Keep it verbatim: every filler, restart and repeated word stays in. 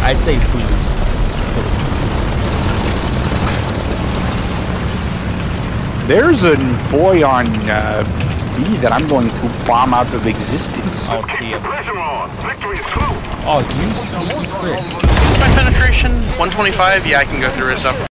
I'd say booze. There's a boy on uh, B that I'm going to bomb out of existence. I'll see him. Oh, you see, My penetration, one twenty-five. Yeah, I can go through his stuff.